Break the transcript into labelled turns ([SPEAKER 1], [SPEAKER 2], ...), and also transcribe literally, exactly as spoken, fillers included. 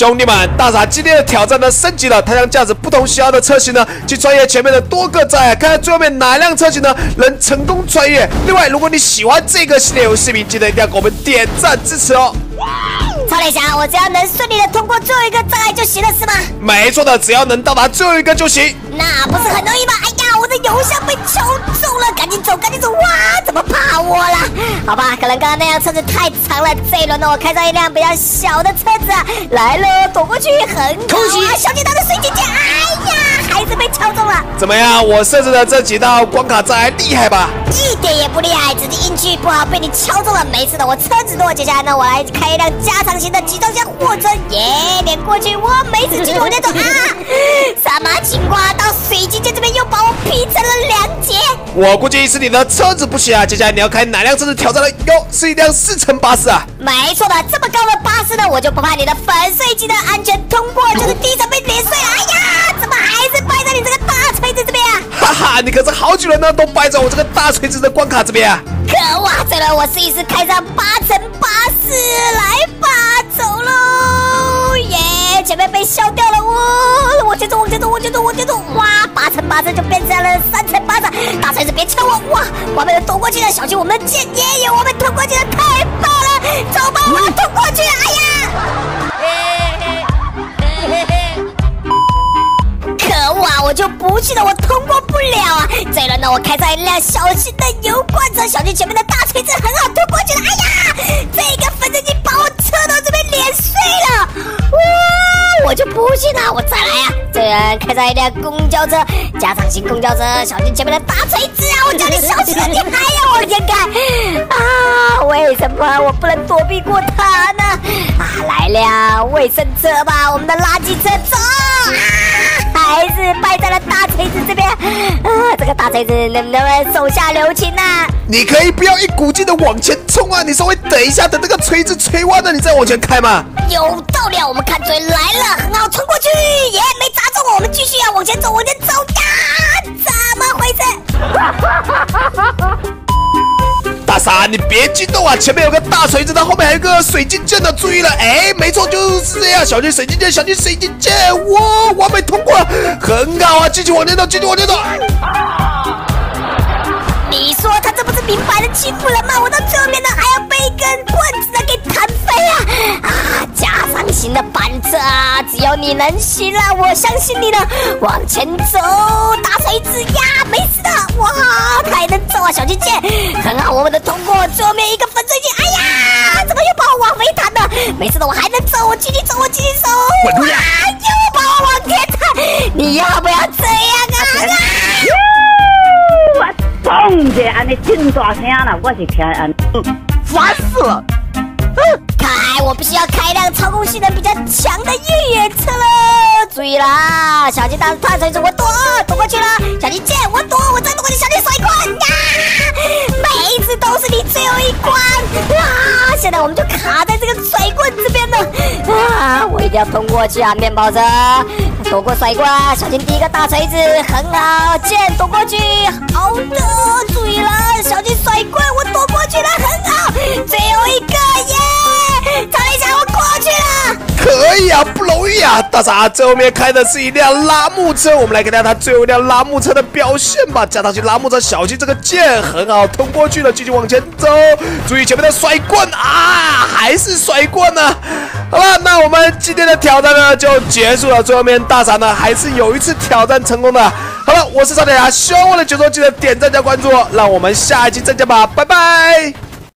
[SPEAKER 1] 兄弟们，大傻今天的挑战呢升级了，他将驾驶不同型号的车型呢，去穿越前面的多个障碍，看看最后面哪辆车型呢能成功穿越。另外，如果你喜欢这个系列游戏视频，记得一定要给我们点赞支持哦。
[SPEAKER 2] 超联侠，我只要能顺利的通过最后一个障碍就行了，是吗？
[SPEAKER 1] 没错的，只要能到达最后一个就行。
[SPEAKER 2] 那不是很容易吗？哎呀，我的油箱被敲中了，赶紧走，赶紧走！哇，怎么怕我了？好吧，可能刚刚那辆车子太长了，这一轮呢，我开上一辆比较小的车子啊，来了，躲过去很高啊！小姐她的水姐姐，哎呀，还是被敲中了。
[SPEAKER 1] 怎么样？我设置的这几道关卡障碍厉害吧？
[SPEAKER 2] 一点也不厉害，只是运气不好被你敲中了。没事的，我车子多。接下来呢，我来开一辆加长型的集装箱货车，耶，连过去，我没事，继续往前走啊！什么情况？到水晶剑这边又把我劈成了两截。
[SPEAKER 1] 我估计是你的车子不行啊。接下来你要开哪辆车子挑战了？哟，是一辆四层巴士啊。
[SPEAKER 2] 没错的，这么高的巴士呢，我就不怕你的粉碎机的安全通过，就是第一层被碾碎了。哎呀，怎么还是败在你这个大锤子这边啊？
[SPEAKER 1] 哈哈，你可是好几轮呢，都败在我这个大锤子的关卡这边啊！
[SPEAKER 2] 可恶啊！这轮我试一试开上八层巴士，来吧，走喽！耶，前面被消掉了，我往前走，往前走，往前走，往前走！哇，八层巴士就变成了三层巴士，大锤子别敲我！哇，完美的躲过去了，小心我们的剑也有我们通过去了，太棒了！走吧，我要通过去了！哎呀！可恶啊！我就不记得我通过不了啊！这一轮呢，我开上一辆小型的油罐车，小心前面的大锤子很好通过去了。哎呀，这个粉碎机把我车到这边碾碎了！哇，我就不信了，我再来啊！这人开上一辆公交车，加长型公交车，小心前面的大锤子啊！我叫你小心了，你还要往前开啊？为什么我不能躲避过他呢？啊，来辆卫生车吧，我们的垃圾车走！啊，还是败在了大锤子这边啊！这个大锤子能不能手下留情啊？
[SPEAKER 1] 你可以不要一股劲的往前冲啊！你稍微等一下，等这个锤子锤完了，你再往前开嘛。
[SPEAKER 2] 有道理啊！我们看锤来了，很好，冲过去，耶，没砸中我，我们继续啊，往前走，往前走呀！怎么回事？
[SPEAKER 1] 大傻，你别激动啊！前面有个大锤子的，后面还有个水晶剑的，注意了！哎，没错，就是这样，小心水晶剑，小心水晶剑！哇，完美通过了，很好啊！继续往前走，继续往前走。
[SPEAKER 2] 你说他这不是明摆的欺负人吗？我到最后面呢，还要被一根棍子呢给弹飞啊！啊，加长型的板车啊，只有你能行啊！我相信你的，往前走，大锤子呀，没事的！哇，他还能走啊，小金剑，很好，我们的通过，最后面一个粉碎机，哎呀，怎么又把我往回弹了？没事的，我还能走，我继续走，我继续走！哇，又把我往前弹，你要不要这样啊？
[SPEAKER 3] 砰的，安尼真大声啦！我是听安，烦死了！
[SPEAKER 2] 看来我必须要开一辆操控性能比较强的越野车了。注意啦，小金大大锤子，我躲躲过去了。小金剑，我躲，我再躲过去。小金甩棍呀，每一次都是你最后一关啊！现在我们就卡在这个甩棍这边了啊！我一定要通过去啊！面包车躲过甩棍，小金第一个大锤子很好，剑躲过去，好的，注意了，小金甩棍，我躲过去了，很好，最后一个耶！超联侠，我过去了。
[SPEAKER 1] 可以啊，不容易啊！大傻，最后面开的是一辆拉木车，我们来看看他最后一辆拉木车的表现吧。加上去拉木车，小心这个剑很好通过去了，继续往前走，注意前面的甩棍啊，还是甩棍呢、啊。好了，那我们今天的挑战呢就结束了。最后面大傻呢还是有一次挑战成功的。好了，我是超联侠，希望我的解说记得点赞加关注，让我们下一期再见吧，拜拜。